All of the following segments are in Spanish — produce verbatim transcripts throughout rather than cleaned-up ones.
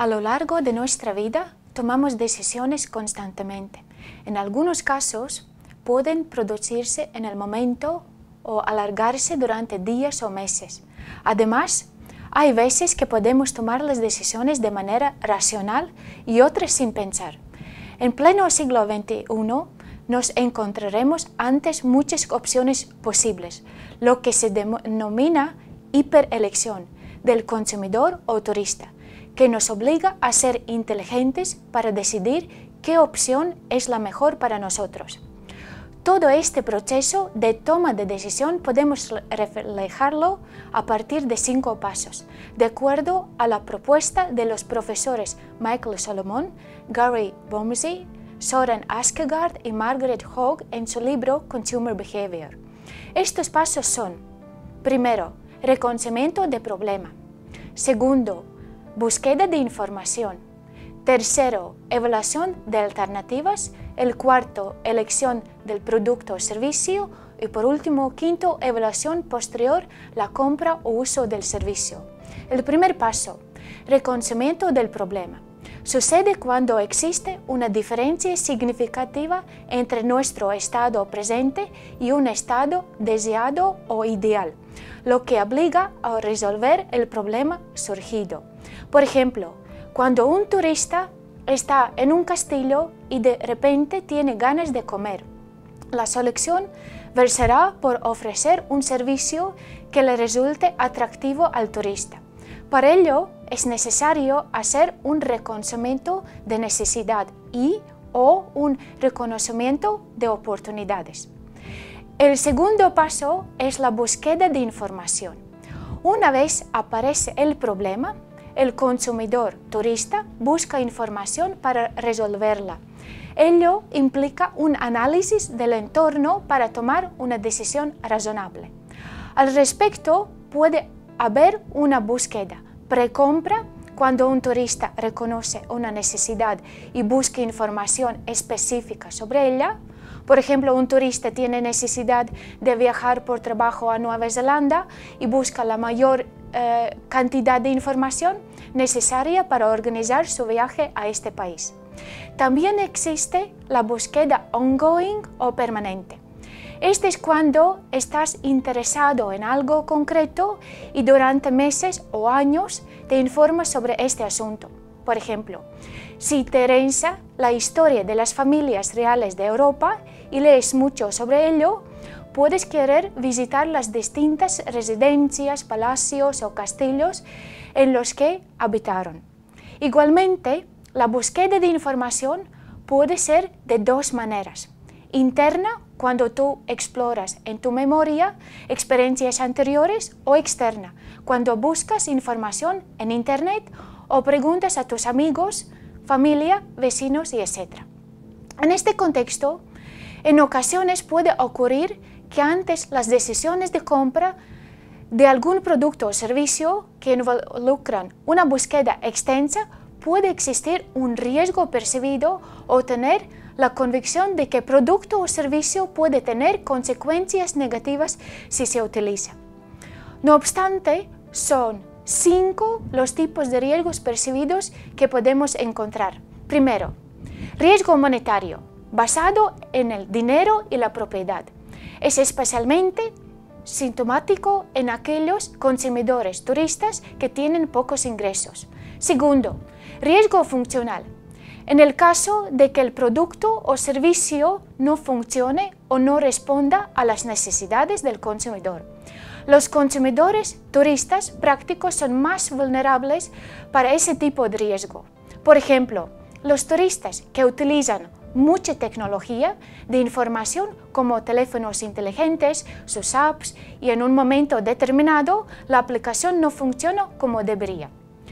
A lo largo de nuestra vida tomamos decisiones constantemente. En algunos casos pueden producirse en el momento o alargarse durante días o meses. Además, hay veces que podemos tomar las decisiones de manera racional y otras sin pensar. En pleno siglo veintiuno nos encontraremos ante muchas opciones posibles, lo que se denomina hiperelección del consumidor o turista, que nos obliga a ser inteligentes para decidir qué opción es la mejor para nosotros. Todo este proceso de toma de decisión podemos reflejarlo a partir de cinco pasos, de acuerdo a la propuesta de los profesores Michael Solomon, Gary Bomsey, Soren Askegaard y Margaret Hogg en su libro Consumer Behavior. Estos pasos son: primero, reconocimiento de problema; segundo, búsqueda de información; tercero, evaluación de alternativas; el cuarto, elección del producto o servicio; y por último, quinto, evaluación posterior, la compra o uso del servicio. El primer paso, reconocimiento del problema. Sucede cuando existe una diferencia significativa entre nuestro estado presente y un estado deseado o ideal, lo que obliga a resolver el problema surgido. Por ejemplo, cuando un turista está en un castillo y de repente tiene ganas de comer, la selección versará por ofrecer un servicio que le resulte atractivo al turista. Para ello, es necesario hacer un reconocimiento de necesidad y o un reconocimiento de oportunidades. El segundo paso es la búsqueda de información. Una vez aparece el problema, el consumidor turista busca información para resolverla. Ello implica un análisis del entorno para tomar una decisión razonable. Al respecto, puede haber una búsqueda precompra, cuando un turista reconoce una necesidad y busca información específica sobre ella. Por ejemplo, un turista tiene necesidad de viajar por trabajo a Nueva Zelanda y busca la mayor eh, cantidad de información necesaria para organizar su viaje a este país. También existe la búsqueda ongoing o permanente. Este es cuando estás interesado en algo concreto y durante meses o años te informas sobre este asunto. Por ejemplo, si te interesa la historia de las familias reales de Europa y lees mucho sobre ello, puedes querer visitar las distintas residencias, palacios o castillos en los que habitaron. Igualmente, la búsqueda de información puede ser de dos maneras: interna, cuando tú exploras en tu memoria experiencias anteriores, o externa, cuando buscas información en Internet o preguntas a tus amigos, familia, vecinos y etcétera. En este contexto, en ocasiones puede ocurrir que antes las decisiones de compra de algún producto o servicio que involucran una búsqueda extensa puede existir un riesgo percibido o tener la convicción de que el producto o servicio puede tener consecuencias negativas si se utiliza. No obstante, son cinco los tipos de riesgos percibidos que podemos encontrar. Primero, riesgo monetario, basado en el dinero y la propiedad. Es especialmente sintomático en aquellos consumidores turistas que tienen pocos ingresos. Segundo, riesgo funcional. En el caso de que el producto o servicio no funcione o no responda a las necesidades del consumidor. Los consumidores turistas prácticos son más vulnerables para ese tipo de riesgo. Por ejemplo, los turistas que utilizan mucha tecnología de información como teléfonos inteligentes, sus apps, y en un momento determinado la aplicación no funciona como debería.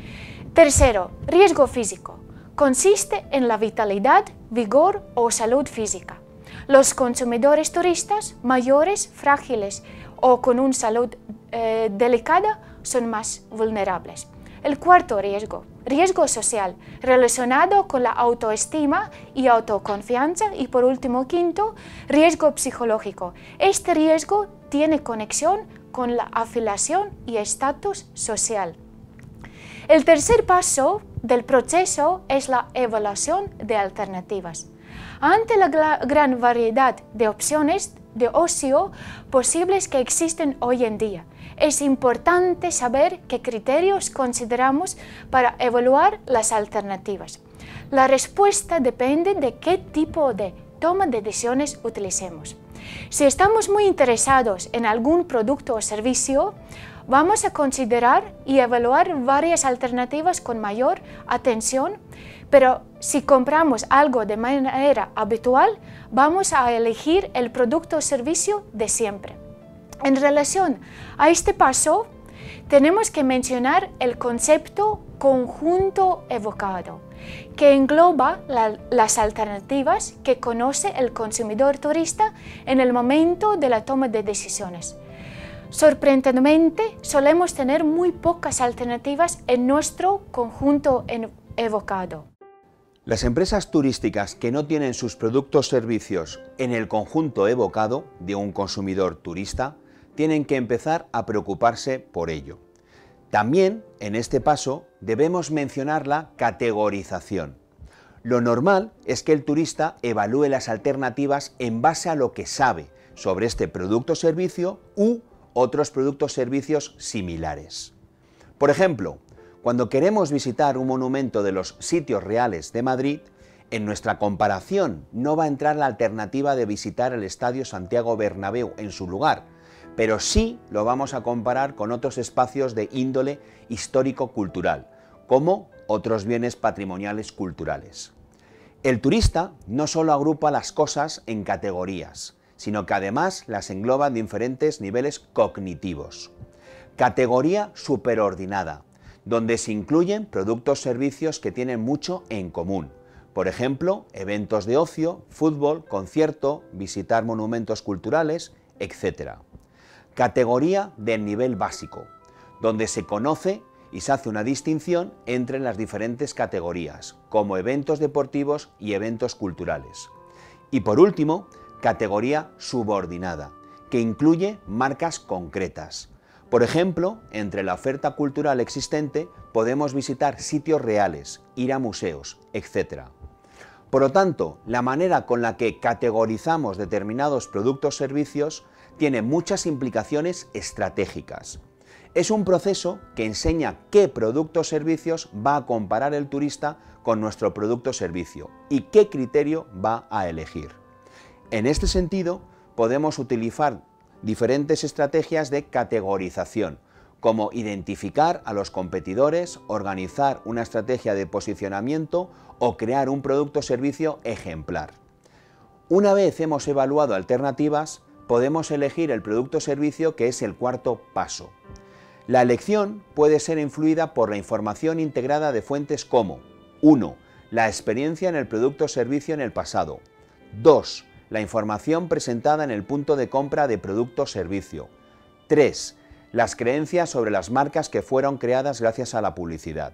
Tercero, riesgo físico. Consiste en la vitalidad, vigor o salud física. Los consumidores turistas mayores, frágiles o con una salud eh, delicada son más vulnerables. El cuarto riesgo, riesgo social, relacionado con la autoestima y autoconfianza. Y por último, quinto, riesgo psicológico. Este riesgo tiene conexión con la afiliación y estatus social. El tercer paso del proceso es la evaluación de alternativas. Ante la gran variedad de opciones de ocio posibles que existen hoy en día, es importante saber qué criterios consideramos para evaluar las alternativas. La respuesta depende de qué tipo de toma de decisiones utilicemos. Si estamos muy interesados en algún producto o servicio, vamos a considerar y evaluar varias alternativas con mayor atención, pero si compramos algo de manera habitual, vamos a elegir el producto o servicio de siempre. En relación a este paso, tenemos que mencionar el concepto conjunto evocado, que engloba la, las alternativas que conoce el consumidor turista en el momento de la toma de decisiones. Sorprendentemente, solemos tener muy pocas alternativas en nuestro conjunto evocado. Las empresas turísticas que no tienen sus productos o servicios en el conjunto evocado de un consumidor turista tienen que empezar a preocuparse por ello. También, en este paso, debemos mencionar la categorización. Lo normal es que el turista evalúe las alternativas en base a lo que sabe sobre este producto o servicio u otros productos o servicios similares. Por ejemplo, cuando queremos visitar un monumento de los sitios reales de Madrid, en nuestra comparación no va a entrar la alternativa de visitar el Estadio Santiago Bernabéu en su lugar, pero sí lo vamos a comparar con otros espacios de índole histórico-cultural, como otros bienes patrimoniales culturales. El turista no solo agrupa las cosas en categorías, sino que además las engloba en diferentes niveles cognitivos. Categoría superordinada, donde se incluyen productos o servicios que tienen mucho en común. Por ejemplo, eventos de ocio, fútbol, concierto, visitar monumentos culturales, etcétera. Categoría del nivel básico, donde se conoce y se hace una distinción entre las diferentes categorías, como eventos deportivos y eventos culturales. Y por último, categoría subordinada, que incluye marcas concretas. Por ejemplo, entre la oferta cultural existente podemos visitar sitios reales, ir a museos, etcétera. Por lo tanto, la manera con la que categorizamos determinados productos o servicios tiene muchas implicaciones estratégicas. Es un proceso que enseña qué productos o servicios va a comparar el turista con nuestro producto o servicio y qué criterio va a elegir. En este sentido, podemos utilizar diferentes estrategias de categorización, como identificar a los competidores, organizar una estrategia de posicionamiento o crear un producto o servicio ejemplar. Una vez hemos evaluado alternativas, podemos elegir el producto o servicio, que es el cuarto paso. La elección puede ser influida por la información integrada de fuentes como uno. La experiencia en el producto o servicio en el pasado. dos. La información presentada en el punto de compra de producto o servicio. tres. Las creencias sobre las marcas que fueron creadas gracias a la publicidad.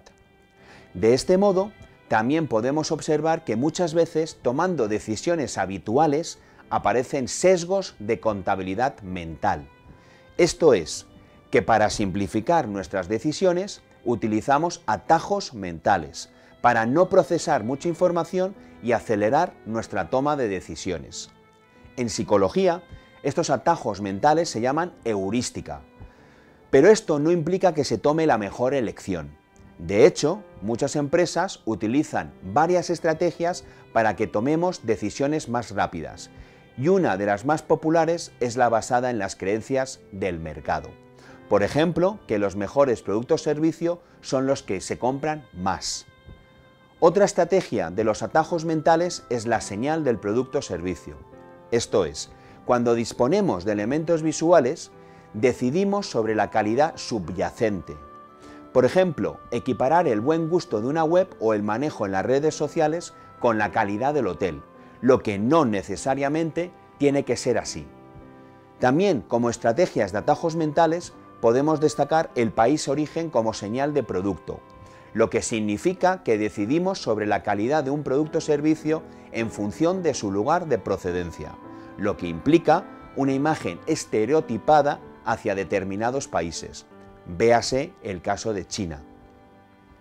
De este modo, también podemos observar que muchas veces, tomando decisiones habituales, aparecen sesgos de contabilidad mental. Esto es, que para simplificar nuestras decisiones, utilizamos atajos mentales, para no procesar mucha información y acelerar nuestra toma de decisiones. En psicología, estos atajos mentales se llaman heurística, pero esto no implica que se tome la mejor elección. De hecho, muchas empresas utilizan varias estrategias para que tomemos decisiones más rápidas, y una de las más populares es la basada en las creencias del mercado. Por ejemplo, que los mejores productos o servicios son los que se compran más. Otra estrategia de los atajos mentales es la señal del producto o servicio. Esto es, cuando disponemos de elementos visuales, decidimos sobre la calidad subyacente. Por ejemplo, equiparar el buen gusto de una web o el manejo en las redes sociales con la calidad del hotel, lo que no necesariamente tiene que ser así. También, como estrategias de atajos mentales, podemos destacar el país origen como señal de producto, lo que significa que decidimos sobre la calidad de un producto o servicio en función de su lugar de procedencia, lo que implica una imagen estereotipada hacia determinados países. Véase el caso de China.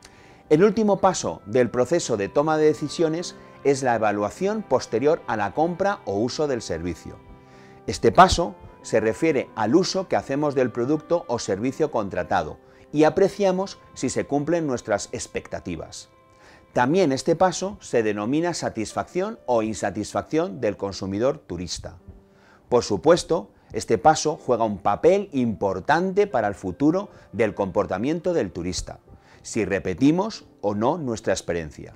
El último paso del proceso de toma de decisiones es la evaluación posterior a la compra o uso del servicio. Este paso se refiere al uso que hacemos del producto o servicio contratado y apreciamos si se cumplen nuestras expectativas. También este paso se denomina satisfacción o insatisfacción del consumidor turista. Por supuesto, este paso juega un papel importante para el futuro del comportamiento del turista, si repetimos o no nuestra experiencia.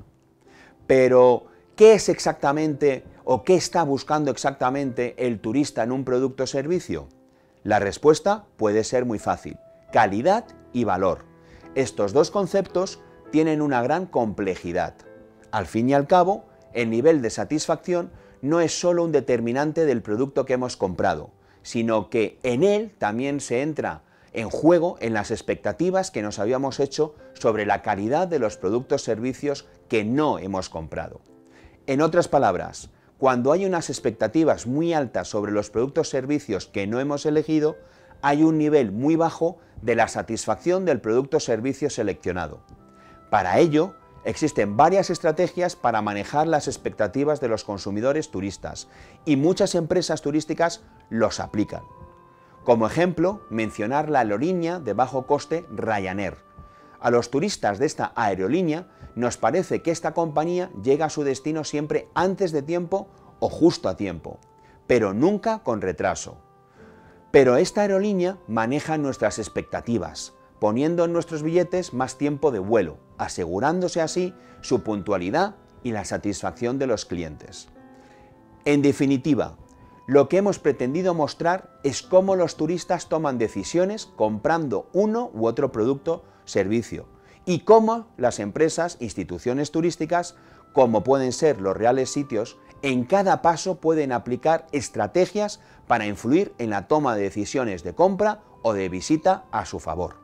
Pero, ¿qué es exactamente o qué está buscando exactamente el turista en un producto o servicio? La respuesta puede ser muy fácil: calidad y valor. Estos dos conceptos tienen una gran complejidad. Al fin y al cabo, el nivel de satisfacción no es solo un determinante del producto que hemos comprado, sino que en él también se entra en juego en las expectativas que nos habíamos hecho sobre la calidad de los productos o servicios que no hemos comprado. En otras palabras, cuando hay unas expectativas muy altas sobre los productos o servicios que no hemos elegido, hay un nivel muy bajo de la satisfacción del producto o servicio seleccionado. Para ello, existen varias estrategias para manejar las expectativas de los consumidores turistas y muchas empresas turísticas los aplican. Como ejemplo, mencionar la aerolínea de bajo coste Ryanair. A los turistas de esta aerolínea nos parece que esta compañía llega a su destino siempre antes de tiempo o justo a tiempo, pero nunca con retraso. Pero esta aerolínea maneja nuestras expectativas, poniendo en nuestros billetes más tiempo de vuelo, asegurándose así su puntualidad y la satisfacción de los clientes. En definitiva, lo que hemos pretendido mostrar es cómo los turistas toman decisiones comprando uno u otro producto o servicio y cómo las empresas, instituciones turísticas, como pueden ser los reales sitios, en cada paso pueden aplicar estrategias para influir en la toma de decisiones de compra o de visita a su favor.